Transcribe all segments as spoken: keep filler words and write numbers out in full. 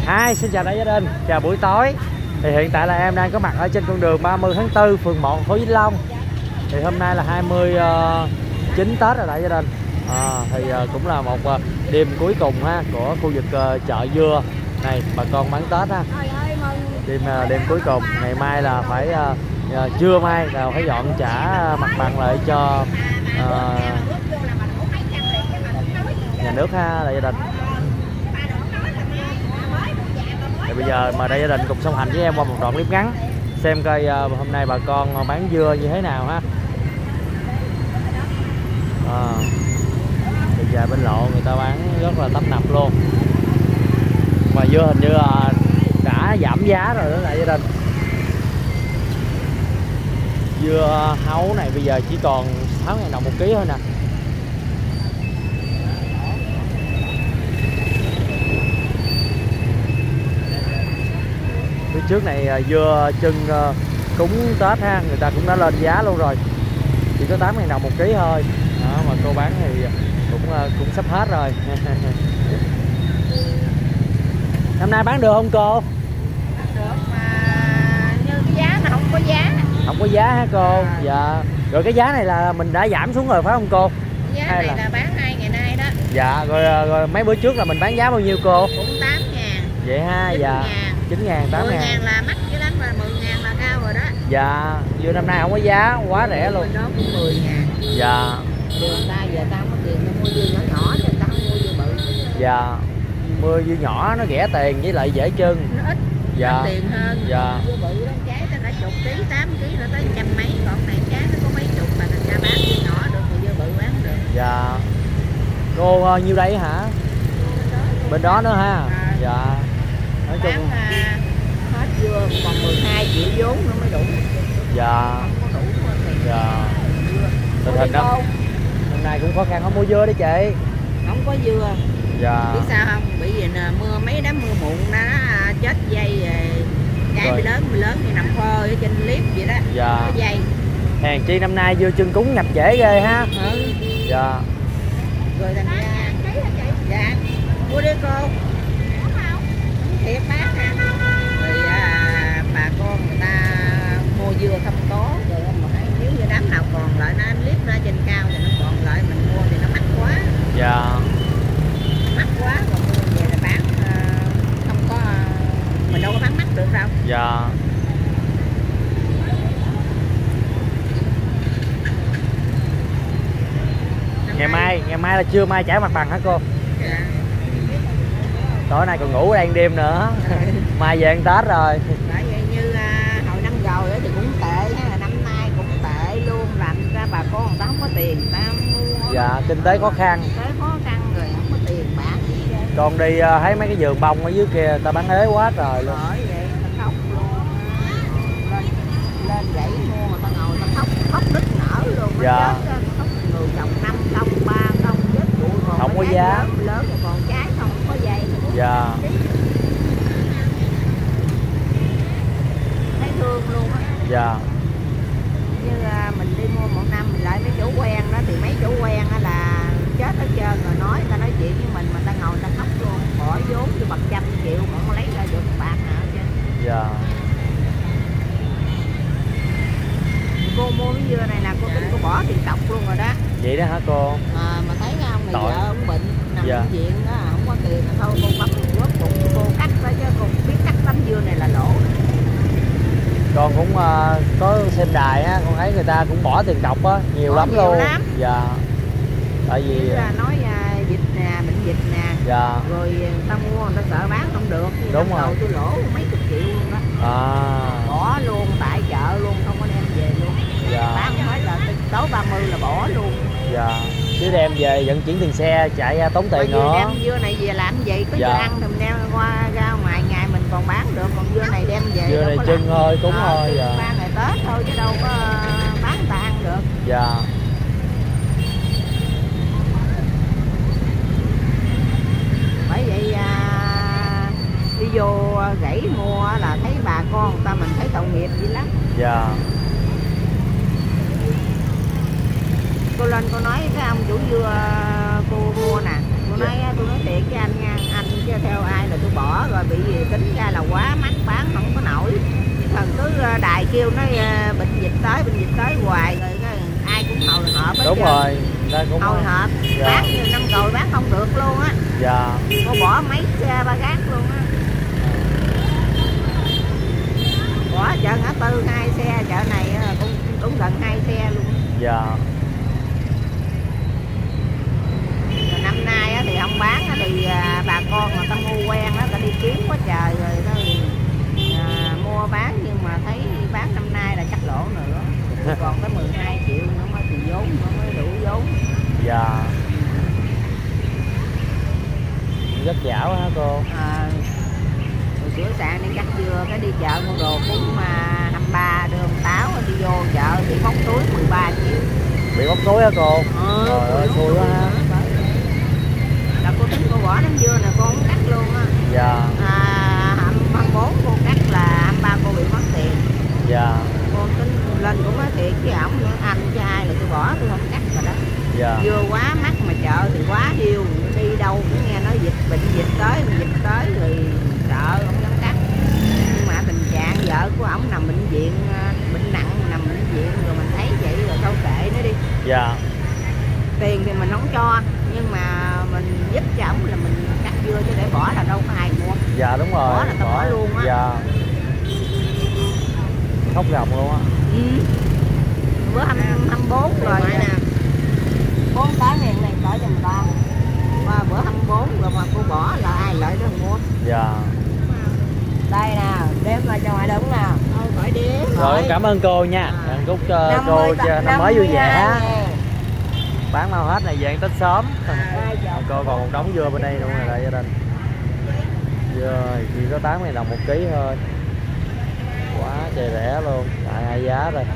Hi, xin chào đại gia đình, chào buổi tối. Thì hiện tại là em đang có mặt ở trên con đường ba mươi tháng tư, phường một, thành phố Vĩnh Long. Thì hôm nay là hai mươi chín Tết rồi đại gia đình. À, thì cũng là một đêm cuối cùng ha của khu vực chợ dưa này, bà con bán Tết ha. Đêm đêm cuối cùng, ngày mai là phải trưa mai là phải dọn trả mặt bằng lại cho uh, nhà nước ha đại gia đình. Thì bây giờ mời đại gia đình cùng song hành với em qua một đoạn clip ngắn xem coi uh, hôm nay bà con bán dưa như thế nào ha. À, bây giờ bên lộ người ta bán rất là tấp nập luôn, mà dưa hình như là đã giảm giá rồi đó đại gia đình. Dưa hấu này bây giờ chỉ còn sáu ngàn đồng một ký thôi nè. Phía trước này dưa chân cúng Tết ha, người ta cũng đã lên giá luôn rồi, chỉ có tám ngàn đồng một ký thôi đó, mà cô bán thì cũng cũng sắp hết rồi. Năm nay bán được không cô? Được mà như cái giá nó không có giá. Không có giá hả cô? Dạ. Rồi cái giá này là mình đã giảm xuống rồi phải không cô? Giá hay này là... là bán hai ngày nay đó. Dạ, rồi, rồi mấy bữa trước là mình bán giá bao nhiêu cô? Cũng tám ngàn. Vậy ha, dạ. chín ngàn, tám ngàn. mười ngàn là mắc chứ lắm, mà mười ngàn là cao rồi đó. Dạ, dưa năm nay không có giá, quá rẻ luôn. Đó cũng mười ngàn. Dạ. Đường ta giờ tao không có tiền mua dưa nhỏ nhỏ chứ tao không mua dưa bự. Dạ. Mua dưa nhỏ nó rẻ tiền với lại dễ trưng. Nó ít. Dạ. Ít tiền hơn. Dạ. Dưa bự đó trái ta cả chục ký, tám ký nó tới trăm mấy, còn này trái nó có mấy chục mà người ta bán dưa nhỏ được thì dưa bự bán được. Dạ. Cô nhiêu đây hả? Bên đó nữa ha. À. Dạ. Nói chung bán, à, hết dưa còn mười hai triệu vốn nữa mới đủ. Dạ. Không có đủ thì dạ. Tình hình năm hôm nay cũng khó khăn không mua dưa đấy chị. Không có dưa. Dạ. Biết sao không? Bởi vì mưa mấy đám mưa muộn nó chết dây rồi. Trái bị lớn bị lớn thì nằm phơi ở trên clip vậy đó. Dạ. Có dây. Hèn chi năm nay dưa chân cúng nhập trễ ghê ha. Ừ. Dạ. Rồi thành ra dạ mua đi cô. Thiệt bác ha. Rồi à, bà con người ta mua dưa không có rồi mà phải nếu như đám nào còn lại nó clip ra trên cao thì nó còn lại mình mua thì nó mắc quá. Dạ. Mắc quá còn mua về là bán uh, không có uh, mình đâu có bán mắc được đâu. Dạ. Ngày mai, ngày mai là trưa mai trả mặt bằng hả cô? Dạ. Tối nay còn ngủ ở đây đêm nữa. Mai về ăn Tết rồi. Bởi vậy như uh, hồi năm rồi thì cũng tệ, hay là năm nay cũng tệ luôn, làm ra bà con người ta không có tiền, người ta mua. Dạ, kinh tế khó khăn. Kinh tế khó khăn rồi không có tiền bán gì vậy. Còn đi uh, thấy mấy cái vườn bông ở dưới kia ta bán ế quá trời luôn. Bởi vậy ta khóc luôn. Lên lên dãy mua mà ta ngồi ta khóc, khóc đứt nở luôn. Dạ. Chết, khóc người trồng năm công, ba công chết bụi rồi. Không có giá. Lớn, lớn rồi còn trái không có dây. Dạ. Thấy thương luôn á. Dạ. Như uh, mình đi mua một năm mình lại mấy chủ quen đó thì mấy chủ quen đó là chết hết trơn rồi, nói người ta nói chuyện với mình mà ta ngồi ta khóc luôn, bỏ vốn cho bạc trăm triệu mà không lấy ra được bạc nào chứ. Dạ. Cô mua cái dưa này là cô tính cô bỏ tiền cọc luôn rồi đó. Vậy đó hả cô? À, mà thấy không, này Tội. vợ ông bệnh nằm Dạ. bệnh viện đó, không có tiền thôi cô bắt góp cùng cô cắt đó chứ cô biết cắt tấm dưa này là lỗ. Con cũng uh, có xem đài á, con thấy người ta cũng bỏ tiền cọc á, nhiều Bỏ lắm nhiều luôn. lắm. Dạ. Tại vì là nói uh, dịch nè, bệnh dịch nè. Dạ. Rồi người ta mua người ta sợ bán không được. Thì đúng rồi. tôi lỗ mấy chục triệu luôn đó. À. Bỏ luôn tại chợ luôn, không có đem về luôn. Dạ. Bán hết là tối ba mươi là bỏ luôn. Dạ. Chứ đem về vận chuyển tiền xe chạy tốn tiền nữa. Đem dưa này về làm gì, có dạ. dưa ăn thì mình đem qua ra ngoài ngày mình còn bán được, còn dưa này đem về dưa này chân thôi, cúng à, thôi. Dạ. ba ngày Tết thôi chứ đâu có bán người ta ăn được. Dạ. Bởi vậy à, đi vô gãy mua là thấy bà con người ta mình thấy tội nghiệp dữ lắm. Dạ. Cô lên cô nói cái ông chủ dưa cô mua nè, cô nói tôi nói thiệt với anh nha, anh chứ theo ai là tôi bỏ rồi bị gì tính ra là quá mắc bán không có nổi. Thần cứ đài kêu nói bệnh dịch tới bệnh dịch tới hoài rồi cái ai cũng hồi hộp. Đúng rồi, ta cũng hồi hộp. Dạ. Bán nhiều năm rồi bán không được luôn á. Dạ. Cô bỏ mấy xe ba gác luôn á. Bỏ chợ ngã tư hai xe, chợ này cũng cũng gần hai xe luôn. Dạ. Rồi năm nay thì không bán thì bà con người ta mua quen đó, ta đi kiếm quá trời rồi đó, à, mua bán nhưng mà thấy bán năm nay là chắc lỗ nữa. Còn cái mười hai triệu nữa mới tiền vốn nữa mới đủ vốn. Dạ. Rất dảo hả cô? À, rồi sửa sạn đi cắt dưa cái đi chợ mua đồ cũng mà hai mươi ba đưa một táo đi vô chợ bị móc túi mười ba triệu. Bị móc túi hả cô? Ừ, trời ơi xui quá ha. Là cô tính cô bỏ đám dưa nè cô không cắt luôn á. Dạ. À, hai mươi bốn cô cắt là hai mươi ba cô bị mất tiền. Dạ. Cô tính lên cũng nói thiệt với ổng nữa, anh với ai là tôi bỏ tôi không cắt rồi đó. Dạ. Dưa quá mắc mà chợ thì quá điêu, đi đâu cũng nghe nói dịch bệnh dịch tới dịch tới rồi sợ không dám cắt. Nhưng mà tình trạng vợ của ổng nằm bệnh viện, bệnh nặng nằm bệnh viện rồi mình thấy vậy rồi thôi kệ nó đi. Dạ. Tiền thì mình không cho nhưng mà mình giúp cho ổng là mình cắt dưa chứ để bỏ là đâu có ai mua. Dạ đúng rồi. Bỏ là tao bỏ, bỏ luôn á. Dạ. Khóc ròng luôn á. Ừ. Bữa hai mươi bốn rồi nè. Bốn cái miệng này cỡ cho người ta. Qua bữa hai mươi bốn rồi mà cô bỏ là ai lợi đó mua. Dạ. Đây nè, đếm lại cho ngoại đúng nè. Thôi khỏi đếm. Rồi cảm ơn cô nha. À. Chúc cho cô cho năm mới vui vẻ. Bán mau hết này về ăn Tết sớm. À, cô còn một đống dưa bên đây luôn rồi đây gia đình. Dưa chỉ có tám ngàn đồng một ký thôi. Quá trời rẻ luôn, tại hai giá rồi.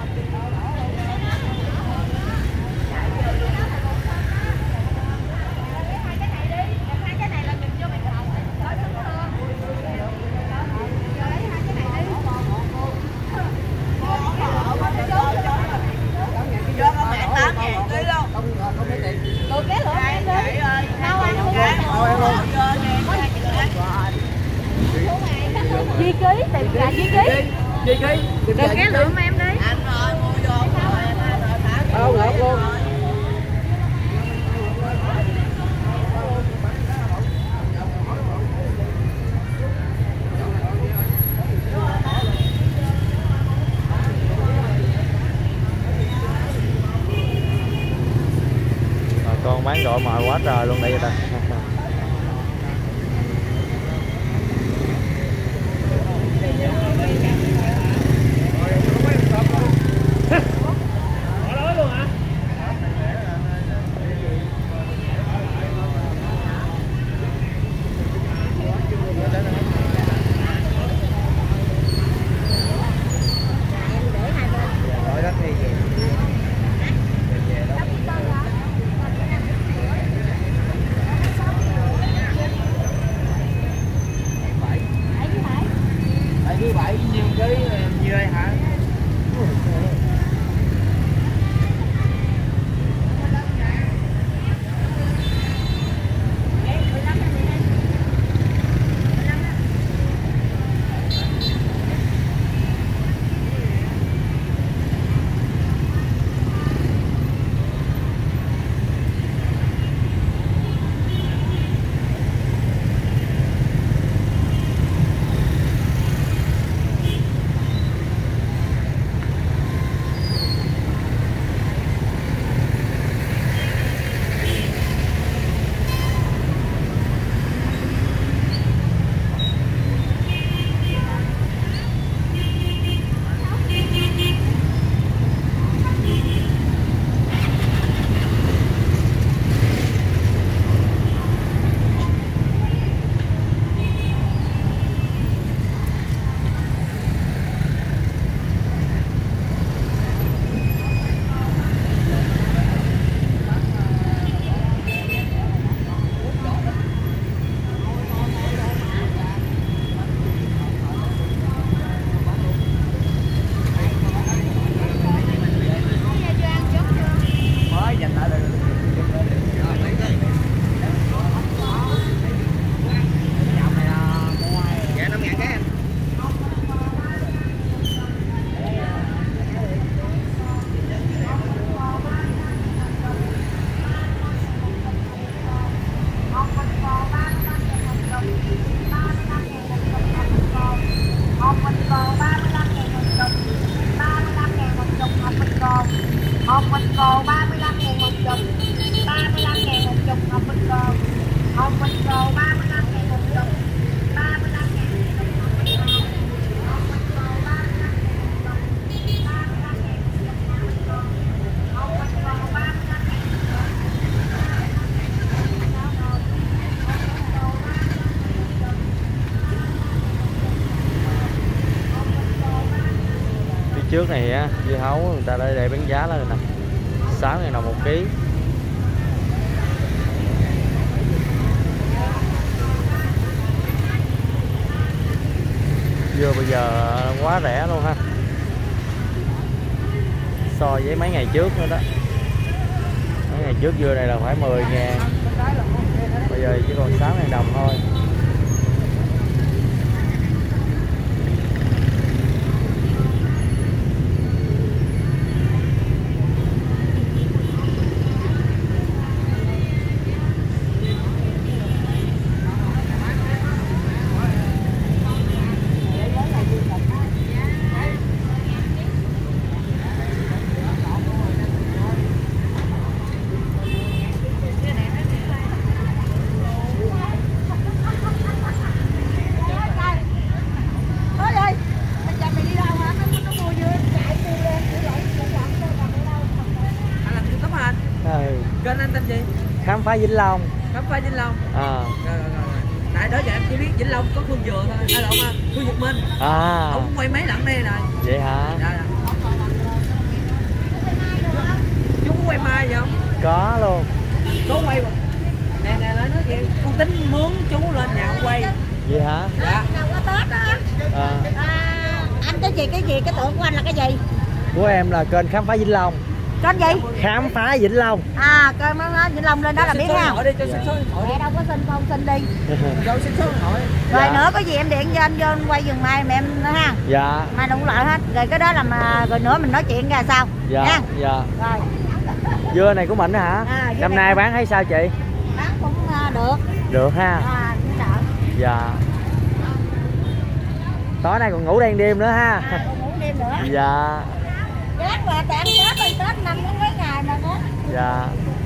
Chi ký, tìm gà chi ký. Chi ký. Tìm cái lượng em đi. Anh ơi mua vô. Đâu ngọt luôn. Bà con bán gọi mời quá trời luôn đây ta. trước này á, dưa hấu người ta để để bán giá lên nè, sáu ngàn đồng một ký. Dưa bây giờ quá rẻ luôn ha, so với mấy ngày trước nữa đó. Mấy ngày trước dưa này là phải mười ngàn, bây giờ chỉ còn sáu ngàn đồng thôi. Kênh anh tên gì? Khám phá Vĩnh Long. Khám phá Vĩnh Long. À. Rồi, rồi, rồi. Tại đó giờ em chỉ biết Vĩnh Long có Phương Dừa thôi. À lộn à, Phương Nhật Minh. À. Ông quay mấy lần đây rồi. Vậy hả? Dạ, dạ. Chú có quay mai vậy không? Có luôn. Có quay mà. Nè nè nói nói chuyện, con tính mướn chú lên nhà quay. Vậy hả? Dạ. Nào có Tết đó. À. À, anh cái gì cái gì cái tượng của anh là cái gì? Của em là kênh Khám phá Vĩnh Long. Kênh gì? Khám phá Vĩnh Long. À kênh Vĩnh Long lên đó là biết ha. Hỏi đi cho xin số điện thoại. Mẹ đâu có xin không xin đi. Đâu xin số điện thoại. Rồi Dạ. nữa có gì em điện cho anh vô anh quay vườn mai mà em nữa ha. Dạ. Mai đủ lại hết. Rồi cái đó là mà rồi nữa mình nói chuyện ra sao? Dạ. Nha. Dạ. Rồi. Dưa này của mình hả? À, năm nay bán thấy sao chị? Bán cũng uh, được. Được ha. À cũng sợ. Dạ. Tối nay còn ngủ đêm đêm nữa ha. À, còn ngủ đêm nữa. Dạ. Gác mà tạm Tết rồi Tết năm đến mấy ngày mà có. Dạ.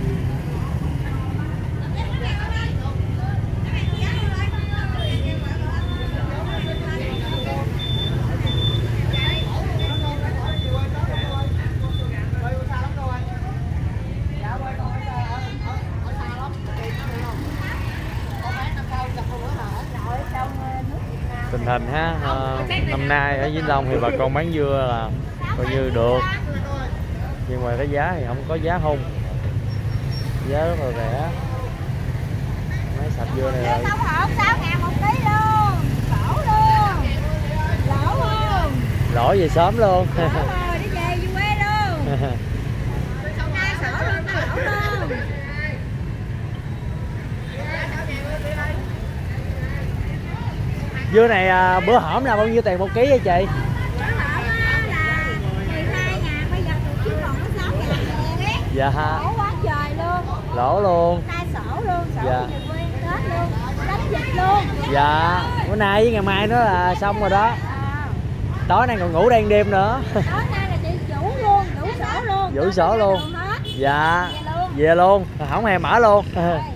Tình hình ha, à, năm nay ở Vĩnh Long thì bà con bán dưa là coi như được, nhưng mà cái giá thì không có giá hung, giá rất là rẻ. Mấy sạch dưa này là sáu ngàn một ký luôn, lỗ luôn, lỗ không? lỗ về sớm luôn. Lỗ rồi, đi về về quê luôn. Hai sổ luôn, lỗ luôn. Dưa này à, bữa hổm là bao nhiêu tiền một ký vậy chị? Dạ ha. Lỗ quá trời luôn. Lỗ luôn. Nay sổ luôn, sổ Dạ. về quê Tết luôn, đánh dịch luôn. Dạ. Bữa nay với ngày mai nữa là xong rồi đó. À. Tối nay còn ngủ đêm đêm nữa. Tối nay là chị chủ luôn, đủ sổ luôn. Vũ sổ luôn. Dạ. Về luôn, không hề mở luôn.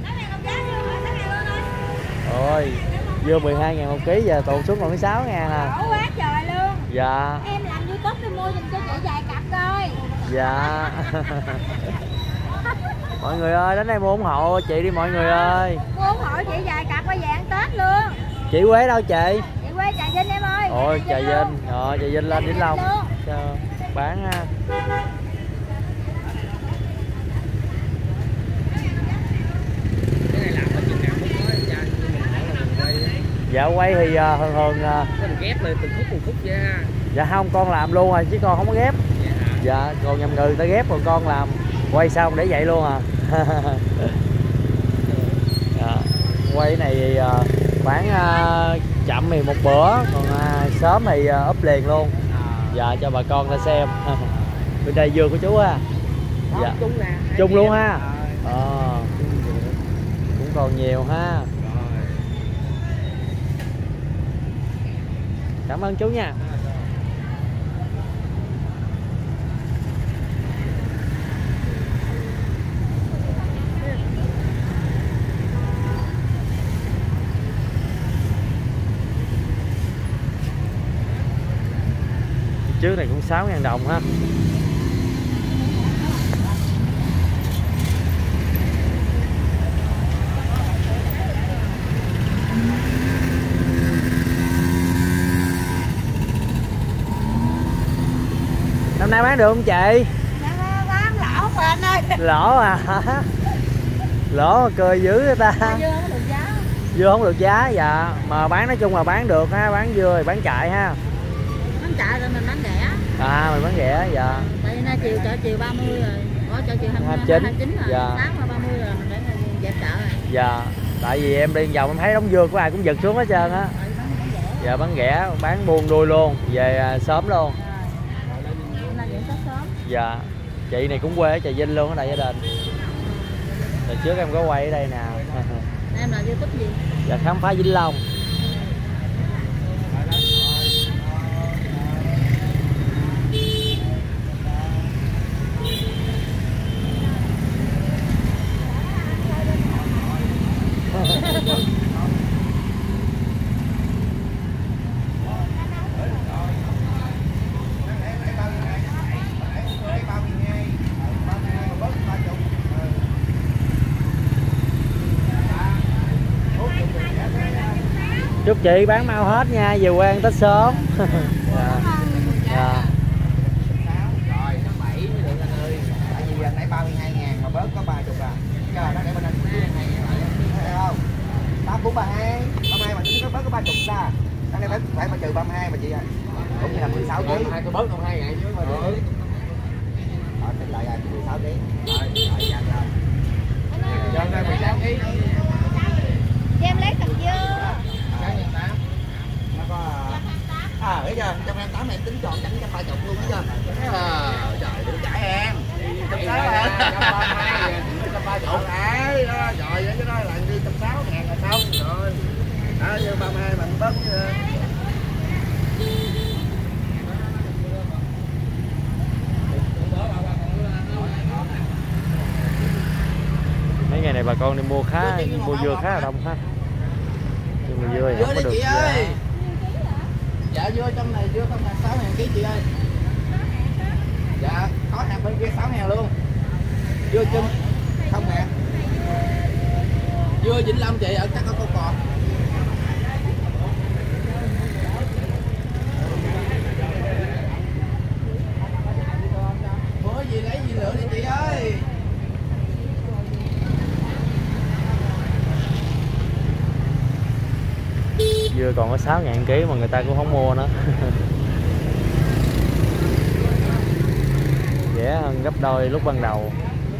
Ôi, dưa mười hai ngàn một ký giờ tụt xuống còn sáu ngàn à. Lỗ quá trời luôn. Dạ. Em làm YouTube đi mua giùm cho chị vài cặp coi. Dạ. Mọi người ơi, đến đây mua ủng hộ chị đi mọi người ơi. Mua ủng hộ chị vài cặp qua dạng Tết luôn. Chị Quế đâu chị? Chị quê Trà Vinh em ơi. Ôi Trà Vinh, rồi Trà Vinh lên Vĩnh Long cho bán ha. Cái này làm ở chừng nào cũng nói dạ mình hỏi là mình quay. Dạ quay thì uh, thường thường uh, Mình ghép lên từng phút từng phút vậy ha. dạ không, con làm luôn rồi chứ con không có ghép. Dạ. Dạ, còn nhầm người ta ghép còn con làm quay xong để vậy luôn à. Dạ. Quay này thì uh, bán uh, chậm thì một bữa, còn uh, sớm thì uh, up liền luôn. Dạ, cho bà con ta xem. Bên đây dưa của chú ha. Dạ. Chung nè. Chung luôn ha. Ờ. Cũng còn nhiều ha. Cảm ơn chú nha. Trước này cũng sáu ngàn đồng ha. Năm nay bán được không chị? Bán lỗ mà anh ơi. Lỗ à? Lỗ mà cười dữ người ta. Dưa không được giá. Dưa không được giá, dạ. Mà bán nói chung là bán được ha, bán dưa thì bán chạy ha. Bán chạy rồi mình bán rẻ. À mình bán rẻ, dạ. Tại vì nay chiều chợ chiều ba mươi rồi. Có chợ chiều hai mươi chín rồi. Dạ. Sáng qua ba mươi rồi mình để dẹp chợ rồi. Dạ. Tại vì em đi vòng em thấy đống dưa của ai cũng giật xuống hết trơn á. Dạ bán rẻ, bán buôn đuôi luôn, về sớm luôn. Dạ. Chị này cũng quê ở Trà Vinh luôn ở đại gia đình. Hồi trước em có quay ở đây nè. Em là YouTube gì? Dạ khám phá Vĩnh Long. Chúc chị bán mau hết nha, về quê ăn Tết sớm. Dạ. Dạ. Rồi, tháng bảy mới được anh ơi. Tại vì nãy ba mươi hai ngàn mà bớt có ba mươi à. Giờ nó để bên anh hai ngàn lại. Thấy không? tám bốn ba hai, ba mươi hai mà nó bớt có ba mươi ra. Nó đây phải phải mà trừ ba mươi hai mà chị ơi. Cũng như là mười sáu ký. Hai tôi bớt không hai ngàn chứ mà. Ừ. Rồi tính lại là mười sáu ký. Rồi, rồi dạ rồi. Cho đây mười sáu ký. Cho em lấy cần dưa. À, bây giờ trong em tám này em tính tròn chẳng trăm ba chục luôn chứ. À, trời đừng cãi em. Trăm sáu là trăm ba hai, trăm ba chục. Đấy, đó, rồi vậy cái đó là đi trăm sáu ngàn là xong rồi. Đó, như ba mươi hai mình bớt chứ. Mấy ngày này bà con đi mua khá, mua dưa khá là đông ha. Nhưng mà dưa thì không có được giá. Dạ dưa trong này dưa không là sáu ngàn ký chị ơi. Dạ có hàng bên kia sáu ngàn luôn. Dưa chân không ngàn. Dưa Vĩnh Long chị ở chắc có con cọp. Mua gì lấy gì lựa đi chị ơi. Dưa còn có sáu ngàn ký mà người ta cũng không mua nữa. Rẻ hơn gấp đôi lúc ban đầu.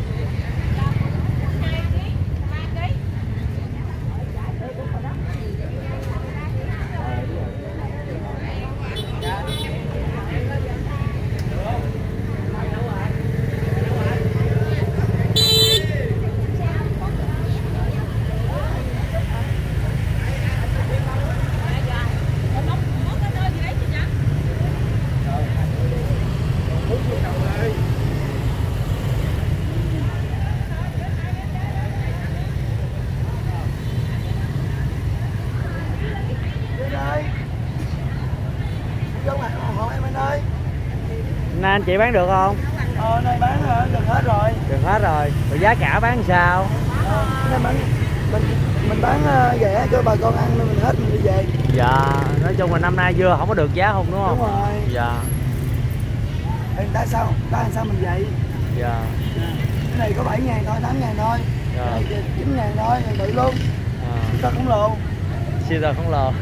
Nay anh chị bán được không? Ờ, nay bán được hết rồi. Được hết rồi. Rồi giá cả bán sao? Ờ, nay bán, mình mình bán rẻ cho bà con ăn nên mình hết mình đi về. Dạ, nói chung là năm nay dưa không có được giá không đúng không? Đúng rồi. Dạ. Thì tại sao? Tại sao mình vậy? Dạ. Cái này có bảy ngàn thôi, tám ngàn thôi. Dạ. Cái này chín ngàn thôi, tự luôn. À. Tao không lồ. Siêu tờ không lồ.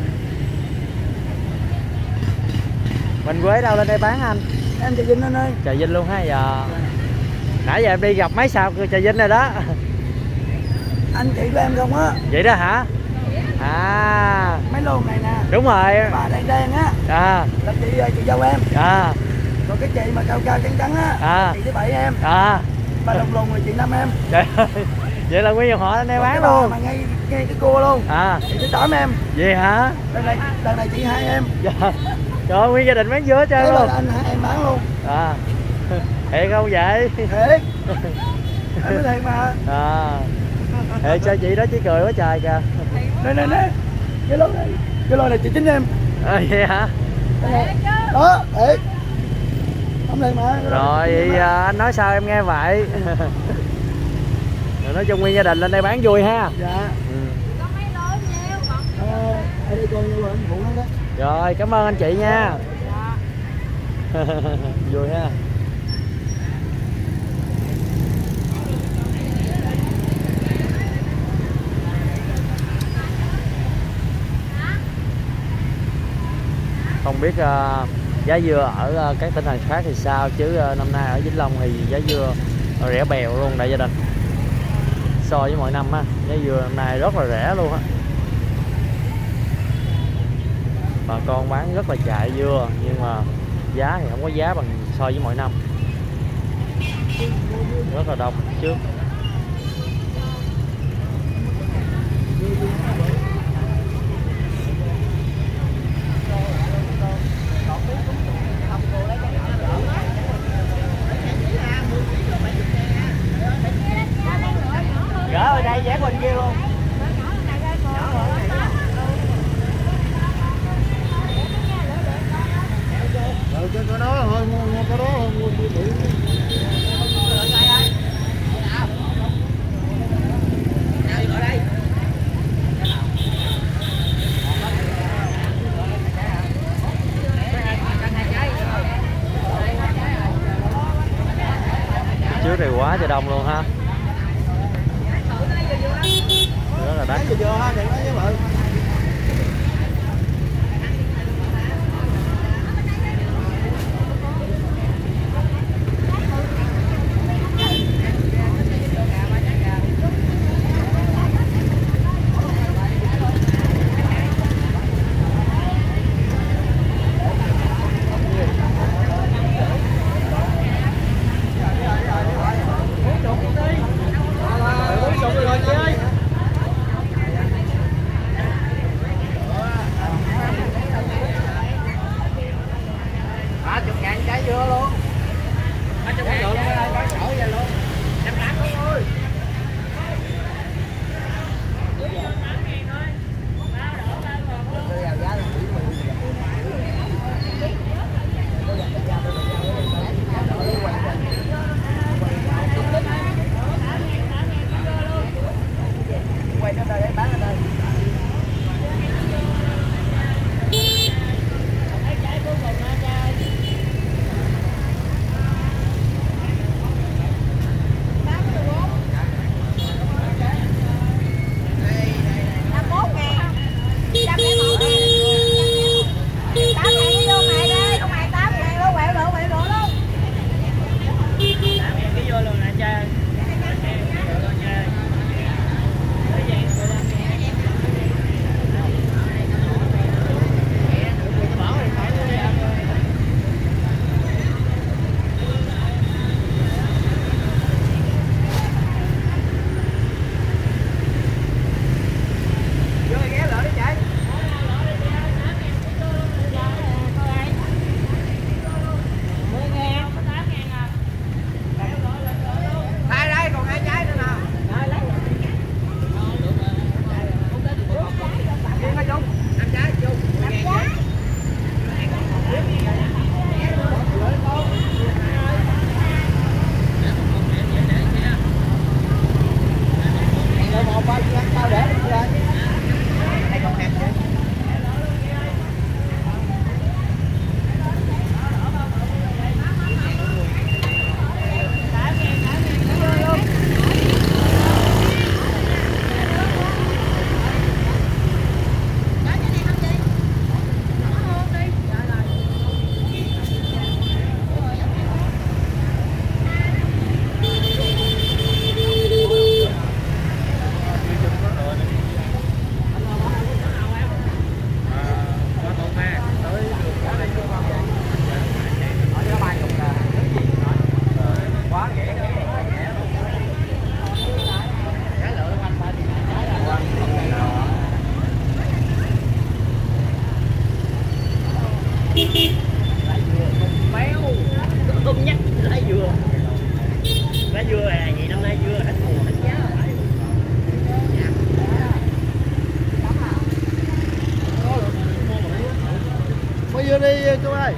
Mình quế đâu lên đây bán anh? Em Trà Vinh anh ơi. Trà Vinh luôn ha. Dạ. Nãy giờ em đi gặp mấy sao Trà Vinh rồi đó. Anh chị của em không á? Vậy đó hả? À. Mấy lô này nè. Đúng rồi. Bà đen đen á. À. Là chị chị dâu em. À. Còn cái chị mà cao cao trắng trắng á. À. Chị thứ bảy em. À. Bà lùng lùng rồi chị năm em. Trời ơi. Vậy là nguyên dòng họ lên đây bán bà luôn. mà ngay ngay cái cua luôn. À. Chị thứ tám em. Vậy hả? Lần này lần này chị hai em. Dạ. Trời ơi, nguyên gia đình bán dưa hết trơn luôn. Anh hai em bán luôn. À. Thiệt không vậy? Thiệt. Em nói thiệt mà. À. Thiệt sao chị đó chỉ cười quá trời kìa. Đây nè nè. Cái lô này, cái lô này chị chính em. À, vậy hả? Đó, thiệt. Không thiệt mà. Rồi vậy à, anh nói sao em nghe vậy? Rồi nói chung nguyên gia đình lên đây bán vui ha. Dạ. Ừ. Có mấy lối nhiêu còn. Ờ, ở đây coi như là anh phụ nó đó. Rồi cảm ơn anh chị nha. Vui ha. Không biết uh, giá dưa ở uh, các tỉnh thành khác thì sao, chứ uh, năm nay ở Vĩnh Long thì giá dưa rẻ bèo luôn đại gia đình. So với mọi năm á, giá dưa năm nay rất là rẻ luôn á. Bà con bán rất là chạy dưa, nhưng mà giá thì không có giá bằng so với mọi năm. Rất là đông trước. Gỡ ở đây giá bên kia luôn. Rồi trên cái đó thôi, mua mua cái đó thôi, mua mua thử. Ở đây. Trước thì quá trời đông luôn ha. Rất là đắt. Dưa đi chú ơi.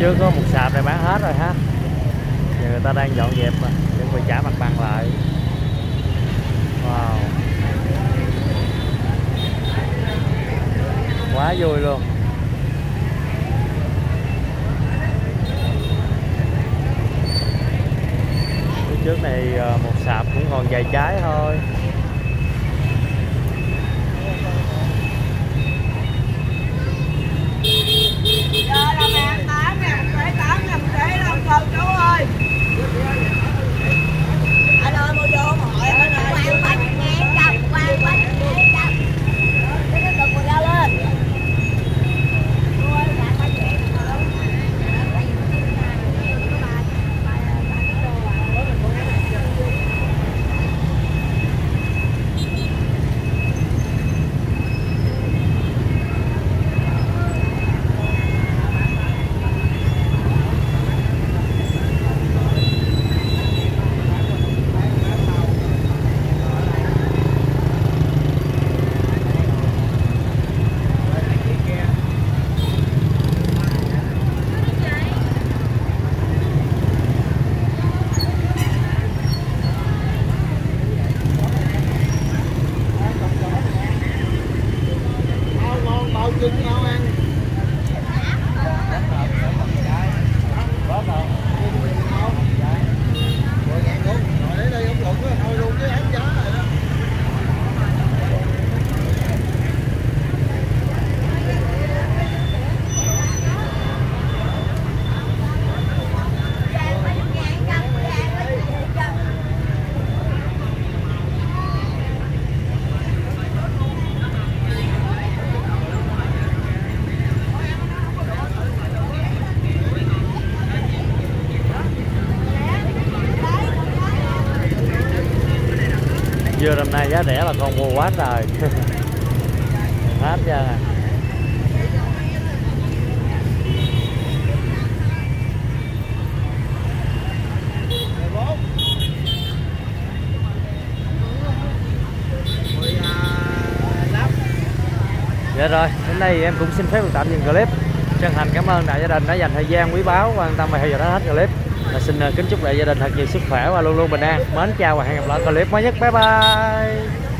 trước có một sạp này bán hết rồi ha, giờ người ta đang dọn dẹp mà chuẩn bị trả mặt bằng lại. Wow, quá vui luôn. Phía trước này một sạp cũng còn vài trái thôi. Giờ là mẹ tám nè, một tám nè, một rễ là một chú ơi. Anh ơi mua vô hỏi anh ơi. Quang bánh nghe cầm, quang bánh nghe cầm. Cái cái đừng ra lên. Dưa năm nay giá rẻ là con mua quá trời. Hết ra nè. Dạ rồi, đến đây em cũng xin phép được tạm dừng clip. Chân thành cảm ơn đại gia đình đã dành thời gian quý báu quan tâm và theo dõi hết clip. Và xin kính chúc đại gia đình thật nhiều sức khỏe và luôn luôn bình an. Mến chào và hẹn gặp lại clip mới nhất. Bye bye.